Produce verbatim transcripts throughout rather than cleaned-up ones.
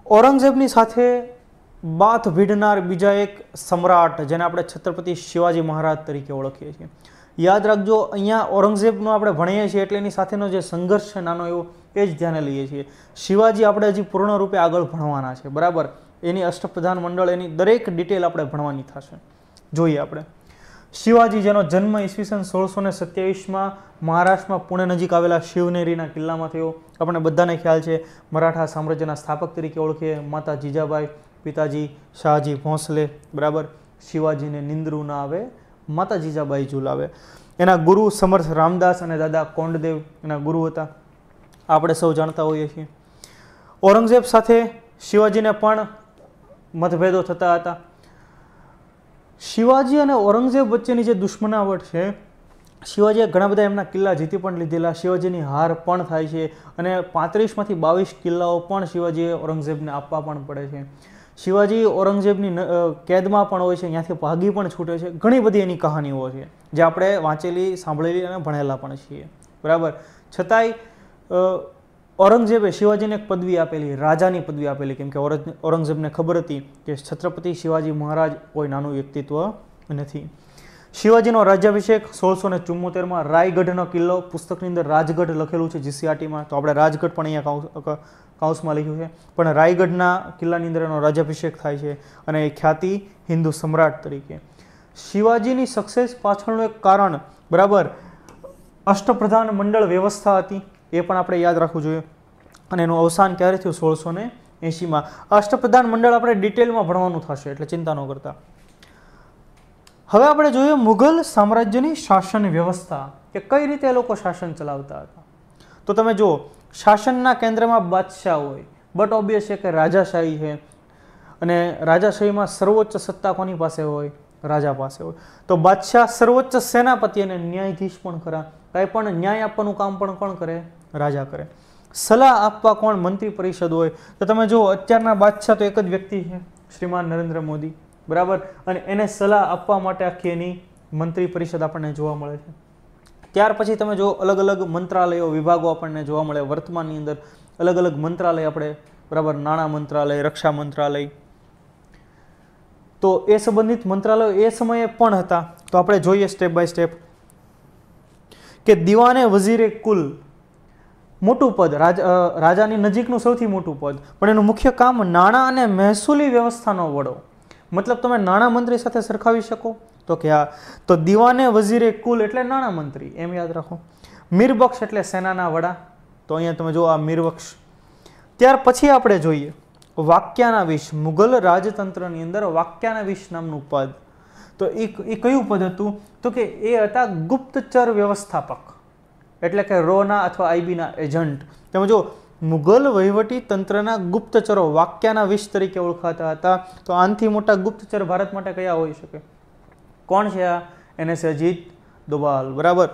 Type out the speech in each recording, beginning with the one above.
औरंगजेबनी साथे बाथ भीड़नार बीजा एक सम्राट जेने आपणे छत्रपति शिवाजी महाराज तरीके ओळखीए छीए। याद राखजो, अहींया औरंगजेबनो आपणे भणीए छीए एटले एनी साथेनो जे संघर्ष छे नानो एवो ए ज ध्याने लईए छीए। शिवाजी आपणे हजी पूर्ण रूपे आगळ भणवाना छे, बराबर। एनी अष्टप्रधान मंडळ एनी दरेक डिटेल आपणे भणवानी थशे। जोईए आपणे शिवाजी जेनो जन्म ईस्वीसन सोळसो ने सत्यावीस में महाराष्ट्र में पुणे नजीक आवेला शिवनेरीना किल्लामां थयो। आपणे बधाने ख्याल छे मराठा साम्राज्यना स्थापक तरीके ओळखीए माता जीजाबाई, पिताजी शाहजी भोंसले, बराबर। शिवाजी ने निंद्रू न आवे, माता जीजाबाई झूलावे। एना गुरु समर्थ रामदास अने दादा कोंडदेव एना गुरु हता, आपणे सौ जाणता होईए छीए। औरंगजेब साथे शिवाजीने पण मतभेदो थता हता। शिवाजी और औरंगजेब वच्चेनी जे दुश्मनावट है, शिवाजीए घणा बधा एमना किल्ला जीती पण लीधेला, शिवाजीनी हार पण थाय छे अने पैंतीस मांथी बावीस किल्लाओ पण शिवाजीए औरंगजेबने आपवा पण पड़े छे। शिवाजी औरंगजेबनी कैदमां पण होय छे, ત્યાંથી ભાગી પણ છૂટે છે। ઘણી બધી એની કહાનીઓ છે જે આપણે વાંચેલી, સાંભળેલી અને ભણેલા પણ છીએ, બરાબર। છતાંય औरंगजेबे शिवाजीने एक पदवी आपेली, राजानी पदवी आपेली, केम के औरंगजेबने खबर हती के छत्रपति शिवाजी महाराज कोई नानुं व्यक्तित्व नथी। शिवाजीनो राज्याभिषेक सोळसो ने चुम्मोतेर में रायगढ़नो किल्लो, पुस्तकनी अंदर राजगढ़ लखेलुं छे जीसीआरटी में, तो आपणे राजगढ़ पण अहींया काउंसमां लख्युं छे, पण रायगढ़ना किल्लानी अंदर एनो राज्याभिषेक थाय छे अने ए ख्याति हिंदू सम्राट तरीके। शिवाजीनी सक्सेस पाछळनुं एक कारण, बराबर, अष्टप्रधान मंडळ व्यवस्था हती, ए पण आपणे याद राखવું જોઈએ। અને એનું અવસાન ક્યારે થયું? સોળસો ને એંશીમાં। અષ્ટપ્રધાન મંડળ આપણે ડિટેલમાં ભણવાનું થશે, એટલે ચિંતા ન કરતા। હવે આપણે જોઈએ મુઘલ સામ્રાજ્યની શાસન વ્યવસ્થા, કે કઈ રીતે એ લોકો શાસન ચલાવતા હતા। તો તમે જુઓ, શાસનના કેન્દ્રમાં બાદશાહ હોય, બટ ઓબ્વિયસ છે કે રાજાશાહી છે, અને રાજાશાહીમાં સર્વોચ્ચ સત્તા કોની પાસે હોય? રાજા પાસે હોય। તો બાદશાહ સર્વોચ્ચ સેનાપતિ અને ન્યાયાધીશ પણ ખરા, કાંઈ પણ ન્યાય આપવાનું કામ પણ કોણ કરે? રાજા કરે। સલાહ આપવા કોણ? મંત્રી પરિષદ હોય। તો તમે જુઓ, અત્યારના બાદશાહ તો એક જ વ્યક્તિ છે, શ્રીમાન નરેન્દ્ર મોદી, બરાબર, અને એને સલાહ આપવા માટે આખી એની મંત્રી પરિષદ આપણને જોવા મળે છે। ત્યાર પછી તમે જો અલગ અલગ મંત્રાલયો, વિભાગો આપણને જોવા મળે વર્તમાનની અંદર। અલગ અલગ મંત્રાલય આપણે, બરાબર, નાણાં મંત્રાલય, રક્ષા મંત્રાલય, તો એ સંબંધિત મંત્રાલયો એ સમયે પણ હતા। તો આપણે જોઈએ સ્ટેપ બાય સ્ટેપ કે દીવાને વઝીરે કુલ, મોટું પદ, રાજ રાજાની નજીકનું સૌથી મોટું પદ, પણ એનું મુખ્ય કામ નાણાં અને મહેસૂલી વ્યવસ્થાનો વડો। મતલબ તમે નાણાં મંત્રી સાથે સરખાવી શકો? તો કે હા। તો દીવાને વઝીરે કુલ એટલે નાણાં મંત્રી, એમ યાદ રાખો। મીરબક્ષ એટલે સેનાના વડા, તો અહીંયા તમે જુઓ આ મીરબક્ષ। ત્યાર પછી આપણે જોઈએ વાક્યાનાવીશ। મુઘલ રાજતંત્રની અંદર વાક્યાનાવીશ નામનું પદ, તો એ એ કયું પદ હતું? તો કે એ હતા ગુપ્તચર વ્યવસ્થાપક, એટલે કે રોના અથવા આઈબીના એજન્ટ। તમે જો, મુઘલ વહીવટી તંત્રના ગુપ્તચરો વાક્યાનાવીશ તરીકે ઓળખાતા હતા। તો આનથી મોટા ગુપ્તચર ભારત માટે કયા હોઈ શકે? કોણ છે આ? એને છે અજીત દોભાલ, બરાબર।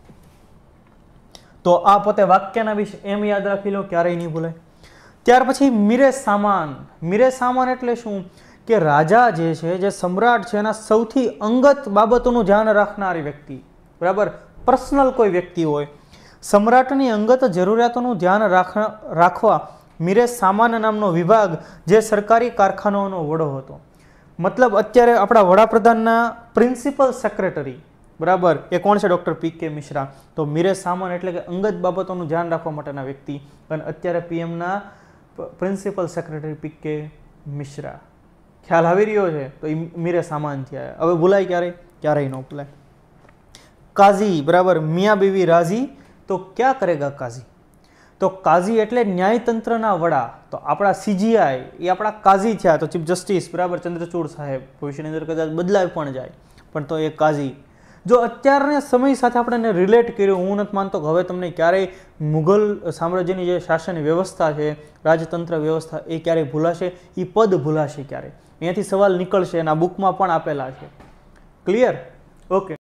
તો આ પોતે વાક્યાનાવીશ, એમ યાદ રાખી લો, ક્યારેય નહીં ભૂલાય। ત્યાર પછી મીરે સામાન। મીરે સામાન એટલે શું? કે રાજા જે છે, જે સમ્રાટ છે, એના સૌથી અંગત બાબતોનું ધ્યાન રાખનારી વ્યક્તિ, બરાબર, પર્સનલ કોઈ વ્યક્તિ હોય। સમ્રાટની અંગત જરૂરિયાતોનું ધ્યાન રાખવા મીરે સામાન નામનો વિભાગ, જે સરકારી કારખાનાઓનો વડો હતો। મતલબ અત્યારે આપણા વડાપ્રધાનના પ્રિન્સિપલ સેક્રેટરી, બરાબર, એ કોણ છે? ડૉક્ટર પી કે મિશ્રા। તો મીરે સામાન એટલે કે અંગત બાબતોનું ધ્યાન રાખવા માટેના વ્યક્તિ, અને અત્યારે પીએમના પ્રિન્સિપલ સેક્રેટરી પી કે મિશ્રા। ખ્યાલ આવી રહ્યો છે? તો એ મીરે સામાન થયા। હવે ભૂલાય ક્યારેય? ક્યારેય ન ભૂલાય। કાઝી, બરાબર, મિયા બીવી રાજી। તો ક્યાં કરેગા કાઝી? તો કાઝી એટલે ન્યાયતંત્રના વડા। તો આપણા સીજીઆઈ એ આપણા કાઝી થયા, તો ચીફ જસ્ટિસ, બરાબર, ચંદ્રચૂડ સાહેબ, ભવિષ્યની અંદર કદાચ બદલાય પણ જાય, પણ તો એ કાઝી। જો અત્યારના સમય સાથે આપણે એને રિલેટ કર્યું, હું નથી માનતો કે હવે તમને ક્યારેય મુઘલ સામ્રાજ્યની જે શાસન વ્યવસ્થા છે, રાજતંત્ર વ્યવસ્થા, એ ક્યારેય ભૂલાશે? એ પદ ભૂલાશે ક્યારે? અહીંયાથી સવાલ નીકળશે, એના બુકમાં પણ આપેલા છે। ક્લિયર? ઓકે।